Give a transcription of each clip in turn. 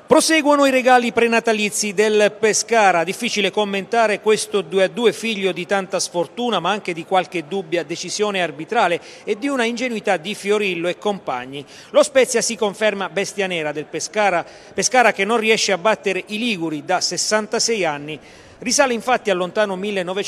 Proseguono i regali prenatalizi del Pescara, difficile commentare questo 2-2 figlio di tanta sfortuna ma anche di qualche dubbia decisione arbitrale e di una ingenuità di Fiorillo e compagni. Lo Spezia si conferma bestia nera del Pescara che non riesce a battere i liguri da 66 anni. Risale infatti al lontano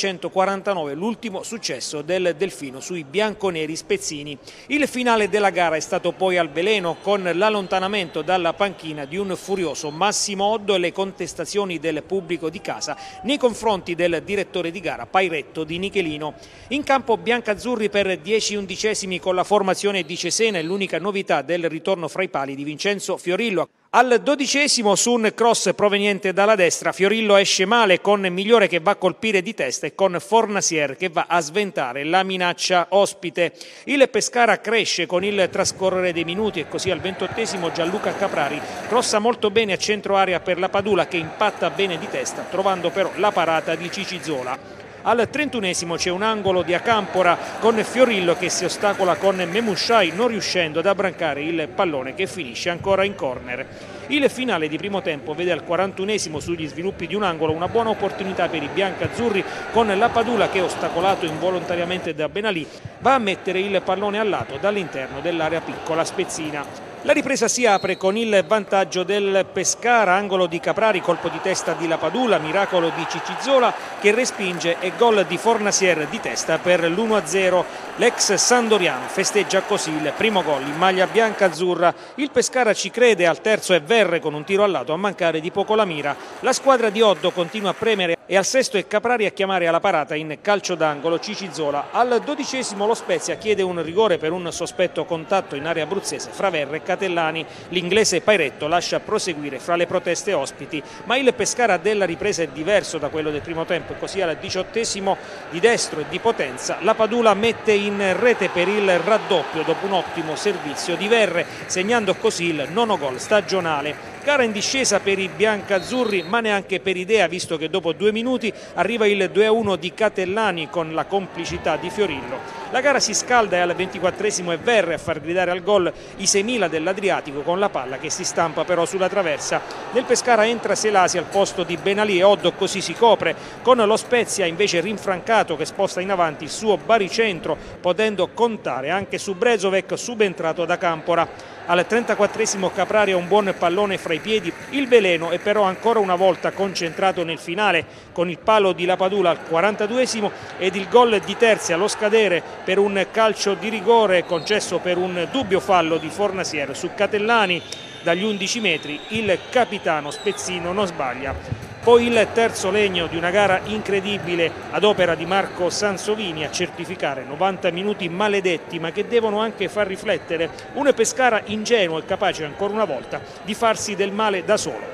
1949 l'ultimo successo del Delfino sui bianconeri spezzini. Il finale della gara è stato poi al veleno con l'allontanamento dalla panchina di un furioso Massimo Oddo e le contestazioni del pubblico di casa nei confronti del direttore di gara Pairetto di Nichelino. In campo biancazzurri per 10/11 con la formazione di Cesena e l'unica novità del ritorno fra i pali di Vincenzo Fiorillo. Al 12° su un cross proveniente dalla destra Fiorillo esce male con Migliore che va a colpire di testa e con Fornasier che va a sventare la minaccia ospite. Il Pescara cresce con il trascorrere dei minuti e così al 28° Gianluca Caprari crossa molto bene a centro area per la Padula che impatta bene di testa trovando però la parata di Cicizola. Al 31° c'è un angolo di Acampora con Fiorillo che si ostacola con Memushai non riuscendo ad abbrancare il pallone che finisce ancora in corner. Il finale di primo tempo vede al 41° sugli sviluppi di un angolo una buona opportunità per i biancazzurri con la Padula che ostacolato involontariamente da Benalì va a mettere il pallone al lato dall'interno dell'area piccola spezzina. La ripresa si apre con il vantaggio del Pescara, angolo di Caprari, colpo di testa di Lapadula, miracolo di Cicizola che respinge e gol di Fornasier di testa per l'1-0. L'ex Sandoriano festeggia così il primo gol in maglia bianca-azzurra. Il Pescara ci crede, al terzo è Verre con un tiro al lato a mancare di poco la mira. La squadra di Oddo continua a premere e al 6° è Caprari a chiamare alla parata in calcio d'angolo Cicizola. Al 12° lo Spezia chiede un rigore per un sospetto contatto in area abruzzese fra Verre e Catellani. L'inglese Pairetto lascia proseguire fra le proteste ospiti, ma il Pescara della ripresa è diverso da quello del primo tempo e così al 18° di destro e di potenza la Padula mette in rete per il raddoppio dopo un ottimo servizio di Verre, segnando così il 9° gol stagionale. Gara in discesa per i biancazzurri ma neanche per idea visto che dopo 2 minuti arriva il 2-1 di Catellani con la complicità di Fiorillo. La gara si scalda e al 24° è Verre a far gridare al gol i 6.000 dell'Adriatico con la palla che si stampa però sulla traversa. Nel Pescara entra Selasi al posto di Benalì e Oddo così si copre con lo Spezia invece rinfrancato che sposta in avanti il suo baricentro potendo contare anche su Brezovic subentrato da Campora. Al 34° Caprari ha un buon pallone fra i piedi, il veleno è però ancora una volta concentrato nel finale con il palo di Lapadula al 42° ed il gol di Terzi allo scadere per un calcio di rigore concesso per un dubbio fallo di Fornasier su Catellani dagli 11 metri, il capitano spezzino non sbaglia. Poi il terzo legno di una gara incredibile ad opera di Marco Sansovini a certificare 90 minuti maledetti ma che devono anche far riflettere un Pescara ingenuo e capace ancora una volta di farsi del male da solo.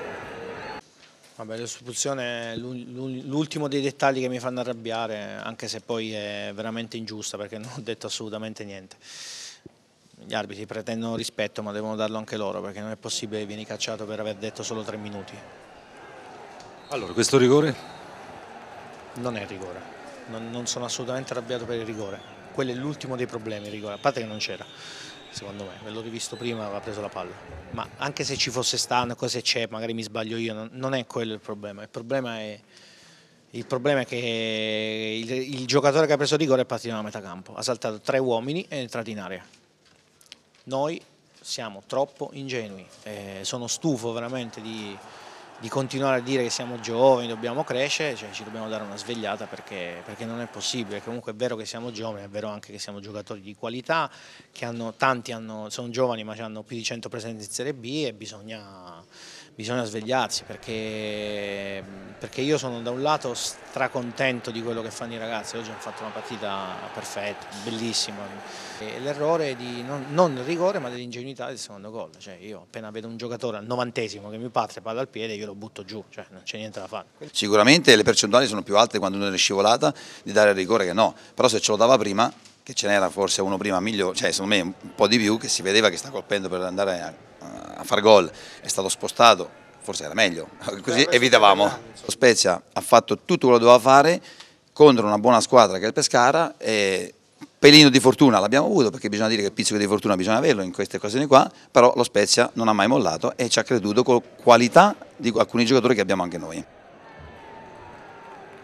Vabbè, l'espulsione è l'ultimo dei dettagli che mi fanno arrabbiare, anche se poi è veramente ingiusta perché non ho detto assolutamente niente. Gli arbitri pretendono rispetto ma devono darlo anche loro perché non è possibile che vieni cacciato per aver detto solo 3 minuti. Allora, questo rigore? Non è rigore, non sono assolutamente arrabbiato per il rigore, quello è l'ultimo dei problemi, il rigore, a parte che non c'era, secondo me, ve l'ho rivisto prima, aveva preso la palla, ma anche se ci fosse stato, cosa c'è, magari mi sbaglio io, non è quello il problema è che il giocatore che ha preso il rigore è partito da metà campo, ha saltato 3 uomini e è entrato in area. Noi siamo troppo ingenui, sono stufo veramente di continuare a dire che siamo giovani, dobbiamo crescere, cioè ci dobbiamo dare una svegliata perché non è possibile. Comunque è vero che siamo giovani, è vero anche che siamo giocatori di qualità, che sono giovani ma hanno più di 100 presenze in Serie B e bisogna svegliarsi perché io sono da un lato stracontento di quello che fanno i ragazzi, oggi hanno fatto una partita perfetta, bellissima. L'errore è di non il rigore ma dell'ingenuità del secondo gol, cioè io appena vedo un giocatore al 90° che mi parte palla al piede io lo butto giù, cioè non c'è niente da fare. Sicuramente le percentuali sono più alte quando uno è scivolata di dare il rigore che no, però se ce lo dava prima, che ce n'era forse uno prima migliore, cioè secondo me un po' di più, che si vedeva che sta colpendo per andare a far gol, è stato spostato, forse era meglio, così evitavamo. Lo Spezia ha fatto tutto quello che doveva fare contro una buona squadra che è il Pescara e pelino di fortuna l'abbiamo avuto, perché bisogna dire che il pizzico di fortuna bisogna averlo in queste occasioni qua, però lo Spezia non ha mai mollato e ci ha creduto con qualità di alcuni giocatori che abbiamo anche noi.